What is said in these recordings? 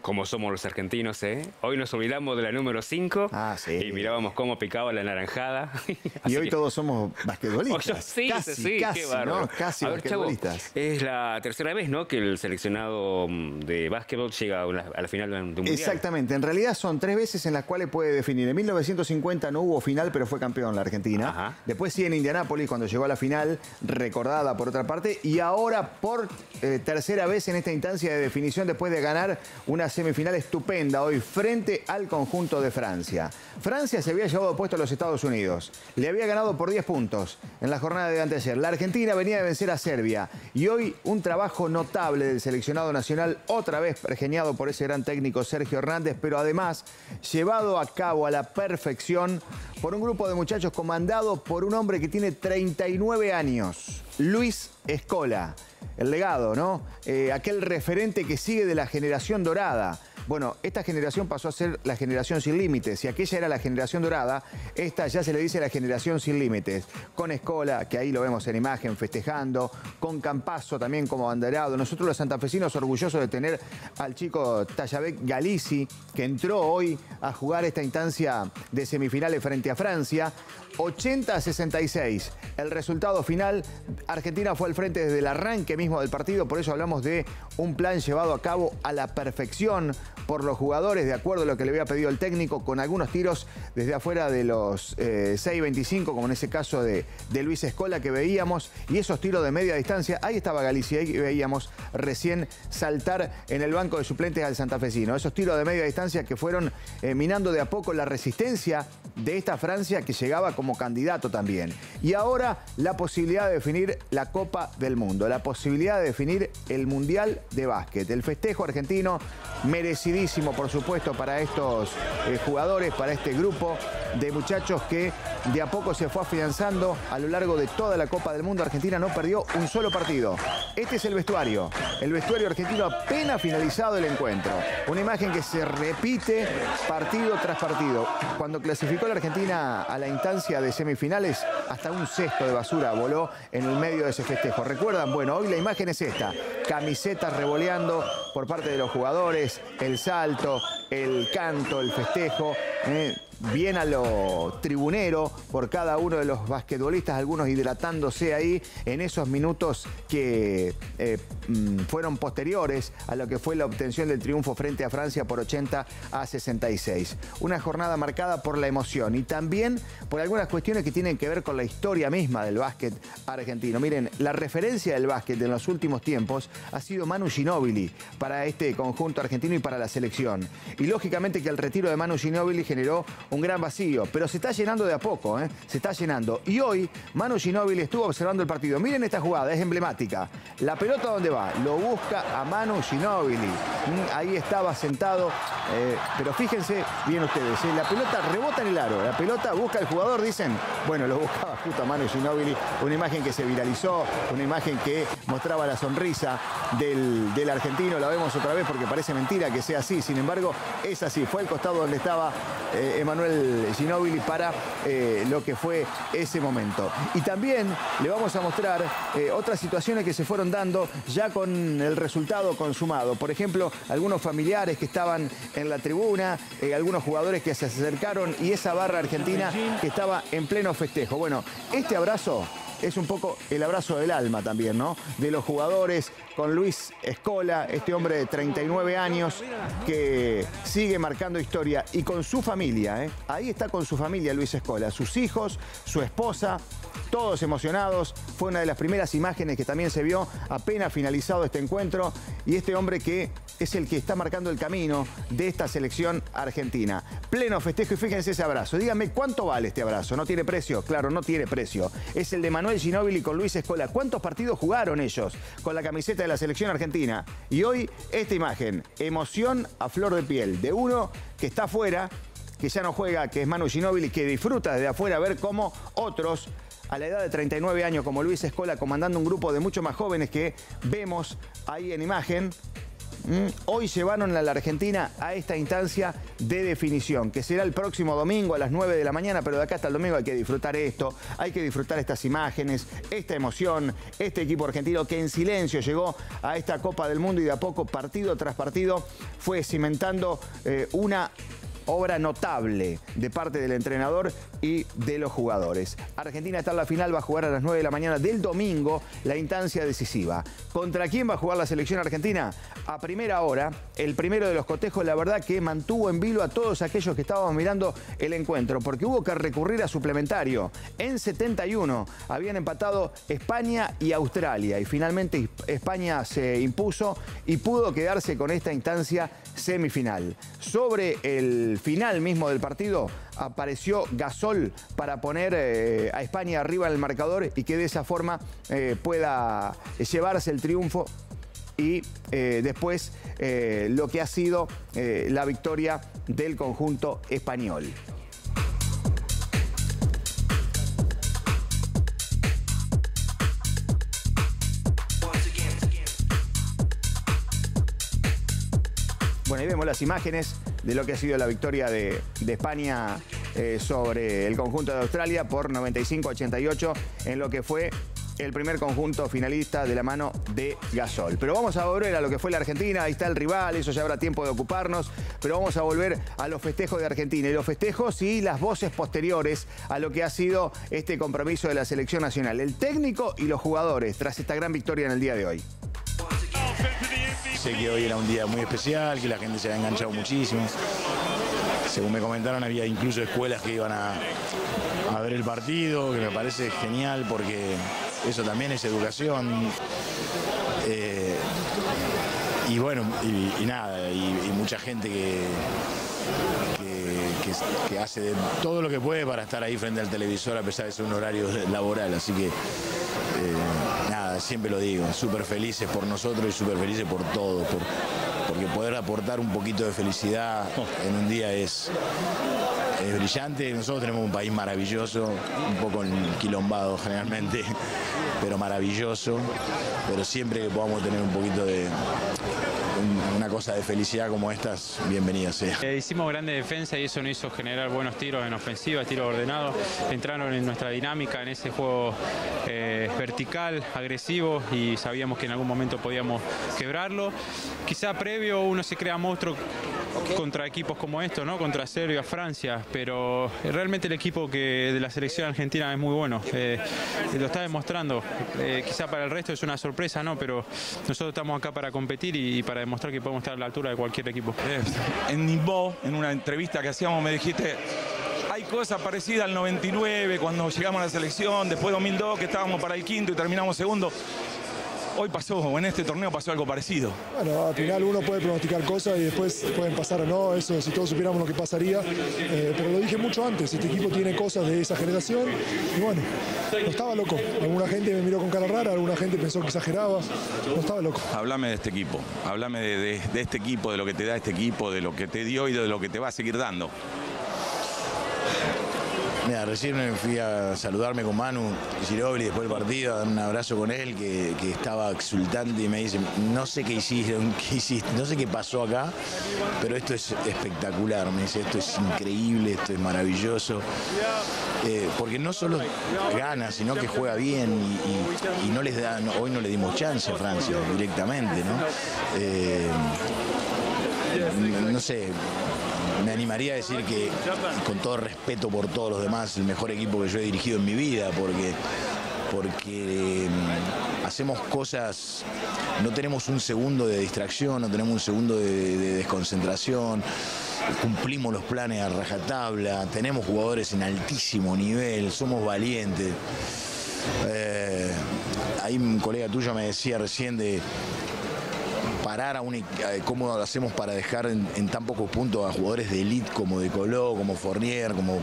Como somos los argentinos, ¿eh? Hoy nos olvidamos de la número 5 y mirábamos cómo picaba la naranjada. Y hoy todos somos basquetbolistas. Sí, casi, qué bárbaro. ¿no? Casi basquetbolistas. Chavo, es la tercera vez, ¿no?, que el seleccionado de básquetbol llega a la final de un mundial. Exactamente. En realidad son 3 veces en las cuales puede definir. En 1950 no hubo final, pero fue campeón la Argentina. Ajá. Después sí en Indianápolis, cuando llegó a la final, recordada por otra parte. Y ahora por tercera vez en esta instancia de definición, después de ganar una semifinal estupenda hoy frente al conjunto de Francia. Francia se había llevado puesto a los Estados Unidos. Le había ganado por 10 puntos en la jornada de anteayer. La Argentina venía de vencer a Serbia. Y hoy un trabajo notable del seleccionado nacional, otra vez pergeñado por ese gran técnico Sergio Hernández, pero además llevado a cabo a la perfección por un grupo de muchachos comandado por un hombre que tiene 39 años, Luis Scola. El legado, ¿no? Aquel referente que sigue de la generación dorada. Bueno, esta generación pasó a ser la generación sin límites. Si aquella era la generación dorada, esta ya se le dice la generación sin límites. Con Scola, que ahí lo vemos en imagen festejando, con Campazzo también como abanderado. Nosotros los santafesinos orgullosos de tener al chico Tayabek Galici, que entró hoy a jugar esta instancia de semifinales frente a Francia. 80-66. El resultado final, Argentina fue al frente desde el arranque mismo del partido, por eso hablamos de un plan llevado a cabo a la perfección por los jugadores, de acuerdo a lo que le había pedido el técnico, con algunos tiros desde afuera de los 6.25, como en ese caso de Luis Scola que veíamos, y esos tiros de media distancia. Ahí estaba Galicia, ahí veíamos recién saltar en el banco de suplentes al santafesino. Esos tiros de media distancia que fueron minando de a poco la resistencia de esta Francia, que llegaba como candidato también. Y ahora la posibilidad de definir la Copa del Mundo, la posibilidad de definir el Mundial de Básquet. El festejo argentino merecidísimo, por supuesto, para estos jugadores, para este grupo de muchachos que de a poco se fue afianzando a lo largo de toda la Copa del Mundo. Argentina no perdió un solo partido. Este es el vestuario argentino apenas finalizado el encuentro. Una imagen que se repite partido tras partido. Cuando clasificó la Argentina a la instancia de semifinales, hasta un cesto de basura voló en el medio de ese festejo. ¿Recuerdan? Bueno, hoy la imagen es esta. Camisetas revoleando por parte de los jugadores, el salto, el canto, el festejo, bien a lo tribunero por cada uno de los basquetbolistas, algunos hidratándose ahí en esos minutos que fueron posteriores a lo que fue la obtención del triunfo frente a Francia por 80-66. Una jornada marcada por la emoción y también por algunas cuestiones que tienen que ver con la historia misma del básquet argentino. Miren, la referencia del básquet en los últimos tiempos ha sido Manu Ginóbili para este conjunto argentino y para la selección. Y lógicamente que el retiro de Manu Ginóbili generó un gran vacío, pero se está llenando de a poco, se está llenando. Y hoy Manu Ginóbili estuvo observando el partido. Miren esta jugada, es emblemática. La pelota, ¿dónde va? Lo busca a Manu Ginóbili. Ahí estaba sentado, pero fíjense bien ustedes, la pelota rebota en el aro, la pelota busca al jugador, dicen, bueno, lo buscaba justo a Manu Ginóbili. Una imagen que se viralizó, una imagen que mostraba la sonrisa del argentino. La vemos otra vez porque parece mentira que sea así, sin embargo, es así. Fue al costado donde estaba Emanuel Ginóbili para lo que fue ese momento. Y también le vamos a mostrar otras situaciones que se fueron dando ya con el resultado consumado. Por ejemplo, algunos familiares que estaban en la tribuna, algunos jugadores que se acercaron y esa barra argentina que estaba en pleno festejo. Bueno, este abrazo es un poco el abrazo del alma también, ¿no? De los jugadores con Luis Scola, este hombre de 39 años que sigue marcando historia y con su familia, Ahí está con su familia Luis Scola, sus hijos, su esposa, todos emocionados. Fue una de las primeras imágenes que también se vio apenas finalizado este encuentro y este hombre que es el que está marcando el camino de esta selección argentina. Pleno festejo y fíjense ese abrazo. Díganme, ¿cuánto vale este abrazo? ¿No tiene precio? Claro, no tiene precio. Es el de Manuel Ginóbili con Luis Scola. ¿Cuántos partidos jugaron ellos con la camiseta de la selección argentina? Y hoy esta imagen, emoción a flor de piel de uno que está afuera, que ya no juega, que es Manu Ginóbili, que disfruta desde afuera ver cómo otros a la edad de 39 años como Luis Scola comandando un grupo de mucho más jóvenes que vemos ahí en imagen, Hoy llevaron a la Argentina a esta instancia de definición, que será el próximo domingo a las 9 de la mañana, pero de acá hasta el domingo hay que disfrutar esto, hay que disfrutar estas imágenes, esta emoción, este equipo argentino que en silencio llegó a esta Copa del Mundo y de a poco, partido tras partido, fue cimentando una obra notable de parte del entrenador y de los jugadores. Argentina está en la final, va a jugar a las 9 de la mañana del domingo la instancia decisiva. ¿Contra quién va a jugar la selección argentina? A primera hora, el primero de los cotejos, la verdad que mantuvo en vilo a todos aquellos que estábamos mirando el encuentro, porque hubo que recurrir a suplementario. En 71 habían empatado España y Australia y finalmente España se impuso y pudo quedarse con esta instancia semifinal. Sobre el final mismo del partido apareció Gasol para poner a España arriba en el marcador y que de esa forma pueda llevarse el triunfo y después lo que ha sido la victoria del conjunto español. Bueno, ahí vemos las imágenes de lo que ha sido la victoria de España sobre el conjunto de Australia por 95-88 en lo que fue el primer conjunto finalista de la mano de Gasol. Pero vamos a volver a lo que fue la Argentina, ahí está el rival, eso ya habrá tiempo de ocuparnos, pero vamos a volver a los festejos de Argentina y los festejos y las voces posteriores a lo que ha sido este compromiso de la selección nacional, el técnico y los jugadores tras esta gran victoria en el día de hoy. Sé que hoy era un día muy especial, que la gente se había enganchado muchísimo. Según me comentaron, había incluso escuelas que iban a ver el partido, que me parece genial porque eso también es educación. Y bueno, y nada, y mucha gente que hace de todo lo que puede para estar ahí frente al televisor a pesar de ser un horario laboral. Así que nada, siempre lo digo, súper felices por nosotros y súper felices por todo, porque poder aportar un poquito de felicidad en un día es brillante. Nosotros tenemos un país maravilloso, un poco enquilombado generalmente, pero maravilloso. Pero siempre que podamos tener un poquito de una cosa de felicidad como estas, bienvenida sea. Hicimos grande defensa y eso nos hizo generar buenos tiros en ofensiva, tiros ordenados. Entraron en nuestra dinámica, en ese juego vertical, agresivo, y sabíamos que en algún momento podíamos quebrarlo. Quizá previo uno se crea monstruo contra equipos como estos, ¿no? Contra Serbia, Francia, pero realmente el equipo de la selección argentina es muy bueno. Lo está demostrando. Quizá para el resto es una sorpresa, ¿no? Pero nosotros estamos acá para competir y para demostrar que podemos estar a la altura de cualquier equipo. En Ningbo, en una entrevista que hacíamos, me dijiste: hay cosas parecidas al 99, cuando llegamos a la selección, después 2002, que estábamos para el quinto y terminamos segundo. Hoy pasó, o en este torneo pasó algo parecido. Bueno, al final uno puede pronosticar cosas y después pueden pasar o no, eso si todos supiéramos lo que pasaría. Pero lo dije mucho antes, este equipo tiene cosas de esa generación y bueno, no estaba loco. Alguna gente me miró con cara rara, alguna gente pensó que exageraba, no estaba loco. Háblame de este equipo, háblame de este equipo, de lo que te da este equipo, de lo que te dio y de lo que te va a seguir dando. Mira, recién me fui a saludarme con Manu Ginóbili después del partido, a dar un abrazo con él, que estaba exultante y me dice: no sé qué hiciste, no sé qué pasó acá, pero esto es espectacular. Me dice: esto es increíble, esto es maravilloso. Porque no solo gana, sino que juega bien y no les da, hoy no le dimos chance a Francia directamente, ¿no? No sé, me animaría a decir que, con todo respeto por todos los demás, el mejor equipo que yo he dirigido en mi vida, porque hacemos cosas, no tenemos un segundo de distracción, no tenemos un segundo de desconcentración, cumplimos los planes a rajatabla, tenemos jugadores en altísimo nivel, somos valientes. Ahí un colega tuyo me decía recién de parar cómo hacemos para dejar en tan pocos puntos a jugadores de élite como De Coló, como Fournier, como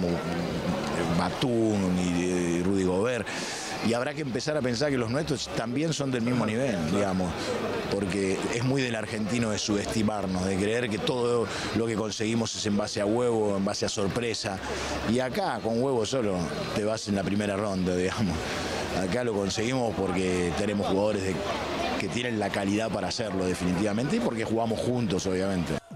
Batum y Rudy Gobert. Y habrá que empezar a pensar que los nuestros también son del mismo nivel, digamos, porque es muy del argentino de subestimarnos, de creer que todo lo que conseguimos es en base a huevo, en base a sorpresa. Y acá, con huevo solo, te vas en la primera ronda, digamos. Acá lo conseguimos porque tenemos jugadores que tienen la calidad para hacerlo definitivamente y porque jugamos juntos, obviamente.